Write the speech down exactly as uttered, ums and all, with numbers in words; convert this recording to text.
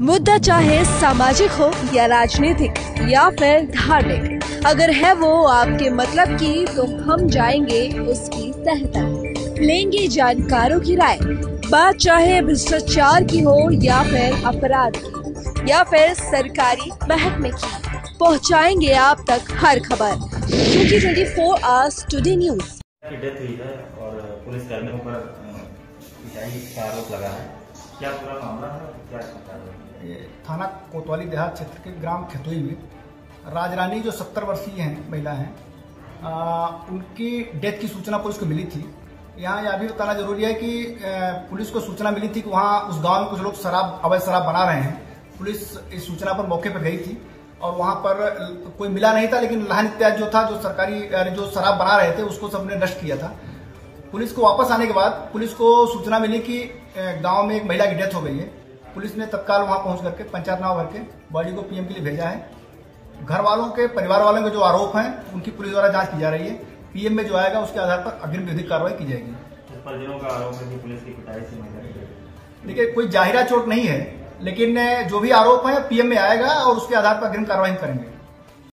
मुद्दा चाहे सामाजिक हो या राजनीतिक या फिर धार्मिक, अगर है वो आपके मतलब की तो हम जाएंगे उसकी तह तक, लेंगे जानकारों की राय। बात चाहे भ्रष्टाचार की हो या फिर अपराध की या फिर सरकारी महकमे की, पहुंचाएंगे आप तक हर खबर, क्योंकि चौबीस आवर्स टुडे न्यूज की डेथ हुई है और पुलिस कर्मियों पर पिटाई का आरोप लगा है। क्या पूरा मामला है? क्या ये थाना कोतवाली देहात क्षेत्र के ग्राम खेतोई में राजरानी जो सत्तर वर्षीय हैं महिला हैं, आ, उनकी डेथ की सूचना पुलिस को मिली थी। यहाँ यह भी बताना जरूरी है कि पुलिस को सूचना मिली थी कि वहाँ उस गांव में कुछ लोग शराब अवैध शराब बना रहे हैं। पुलिस इस सूचना पर मौके पर गई थी और वहाँ पर कोई मिला नहीं था, लेकिन लाहन इत्यादि जो था, जो सरकारी जो शराब बना रहे थे, उसको सबने नष्ट किया था। पुलिस को वापस आने के बाद पुलिस को सूचना मिली कि गांव में एक महिला की डेथ हो गई है। पुलिस ने तत्काल वहां पहुंच करके पंचायतनामा भर के बॉडी को पीएम के लिए भेजा है। घर वालों के परिवार वालों के जो आरोप हैं उनकी पुलिस द्वारा जांच की जा रही है। पीएम में जो आएगा उसके आधार पर अग्रिम विधिक कार्रवाई की जाएगी। परिजनों का आरोप है कि पुलिस की पिटाई से महिला, देखिए कोई जाहिरा चोट नहीं है, लेकिन जो भी आरोप है पीएम में आएगा और उसके आधार पर अग्रिम कार्रवाई करेंगे।